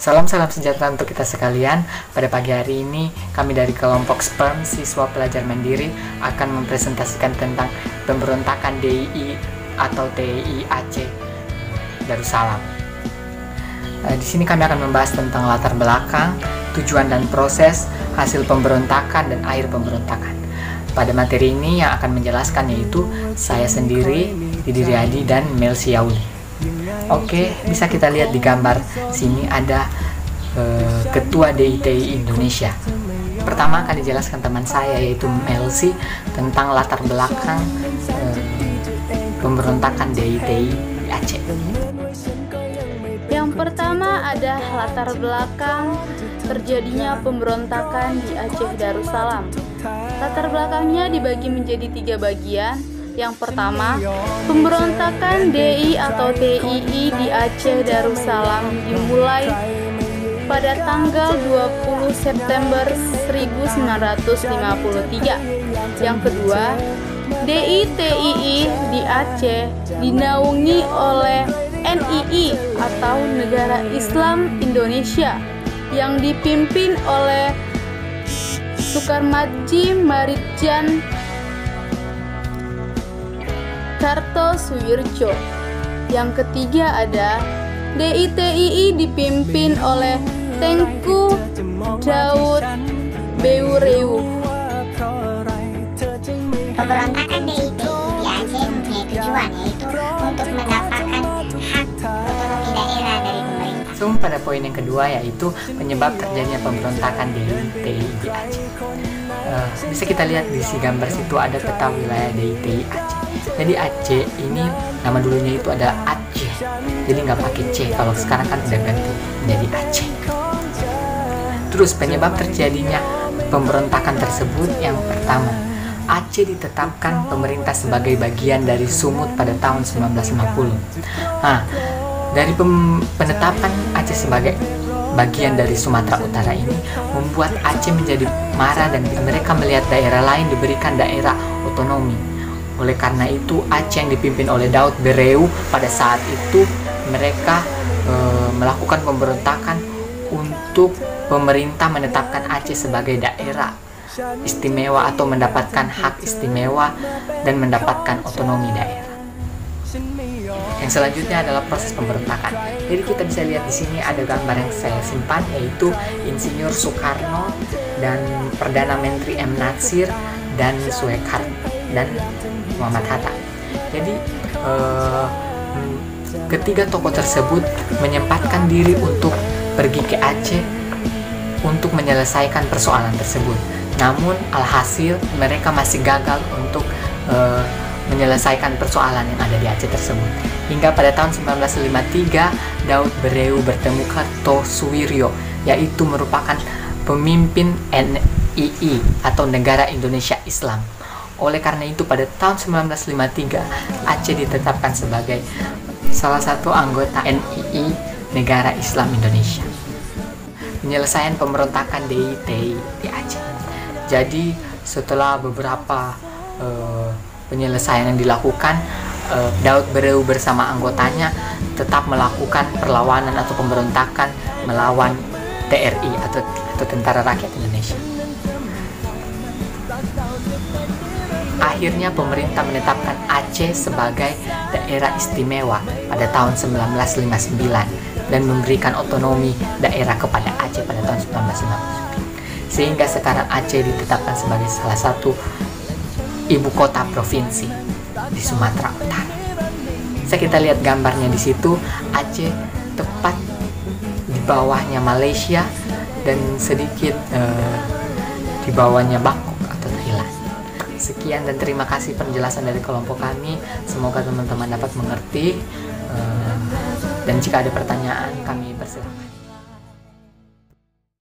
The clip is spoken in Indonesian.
Salam sejahtera untuk kita sekalian. Pada pagi hari ini, kami dari kelompok SPERM, siswa pelajar mandiri, akan mempresentasikan tentang pemberontakan DII atau TII Aceh Darussalam. Di sini kami akan membahas tentang latar belakang, tujuan dan proses, hasil pemberontakan, dan akhir pemberontakan. Pada materi ini yang akan menjelaskan yaitu saya sendiri, Didi Riyadi, dan Melsi Yauli. Oke, bisa kita lihat di gambar sini ada Ketua DITI Indonesia. Pertama akan dijelaskan teman saya yaitu Melsi tentang latar belakang pemberontakan DITI di Aceh. Yang pertama ada latar belakang terjadinya pemberontakan di Aceh Darussalam. Latar belakangnya dibagi menjadi 3 bagian. Yang pertama, pemberontakan DI atau TII di Aceh Darussalam dimulai pada tanggal 20 September 1953. Yang kedua, DI TII di Aceh dinaungi oleh NII atau Negara Islam Indonesia yang dipimpin oleh Sukarmadji Maridjan Kartosuwirjo. Yang ketiga ada DITII dipimpin oleh Tengku Daud Beurewu. Pemberontakan DITII di Aceh mempunyai tujuan yaitu untuk mendapatkan hak otonomi daerah dari pemerintah. Pada poin yang kedua yaitu penyebab terjadinya pemberontakan DITI di Aceh. Bisa kita lihat di gambar situ ada peta wilayah DITI Aceh. Jadi Aceh ini nama dulunya itu ada Aceh, jadi nggak pakai C. Kalau sekarang kan udah ganti menjadi Aceh. Terus penyebab terjadinya pemberontakan tersebut yang pertama, Aceh ditetapkan pemerintah sebagai bagian dari Sumut pada tahun 1950. Nah, dari penetapan Aceh sebagai bagian dari Sumatera Utara ini membuat Aceh menjadi marah dan mereka melihat daerah lain diberikan daerah otonomi. Oleh karena itu Aceh yang dipimpin oleh Daud Beurewu pada saat itu mereka melakukan pemberontakan untuk pemerintah menetapkan Aceh sebagai daerah istimewa atau mendapatkan hak istimewa dan mendapatkan otonomi daerah. Yang selanjutnya adalah proses pemberontakan. Jadi kita bisa lihat di sini ada gambar yang saya simpan yaitu Insinyur Soekarno dan Perdana Menteri M. Natsir dan Soekarno dan Muhammad Hatta. Jadi ketiga tokoh tersebut menyempatkan diri untuk pergi ke Aceh untuk menyelesaikan persoalan tersebut. Namun alhasil mereka masih gagal untuk menyelesaikan persoalan yang ada di Aceh tersebut. Hingga pada tahun 1953 Daud Beurewu bertemu Kartosuwirjo, yaitu merupakan pemimpin NII atau Negara Indonesia Islam. Oleh karena itu pada tahun 1953 Aceh ditetapkan sebagai salah satu anggota NII Negara Islam Indonesia. Penyelesaian pemberontakan DITI di Aceh. Jadi setelah beberapa penyelesaian yang dilakukan, Daud Beurewu bersama anggotanya tetap melakukan perlawanan atau pemberontakan melawan TRI atau Tentara Rakyat Indonesia. Akhirnya pemerintah menetapkan Aceh sebagai daerah istimewa pada tahun 1959 dan memberikan otonomi daerah kepada Aceh pada tahun 1959. Sehingga sekarang Aceh ditetapkan sebagai salah satu ibu kota provinsi di Sumatera Utara. Bisa kita lihat gambarnya di situ, Aceh tepat di bawahnya Malaysia dan sedikit di bawahnya Bangkok atau Thailand. Sekian dan terima kasih penjelasan dari kelompok kami. Semoga teman-teman dapat mengerti. Dan jika ada pertanyaan, kami persilakan.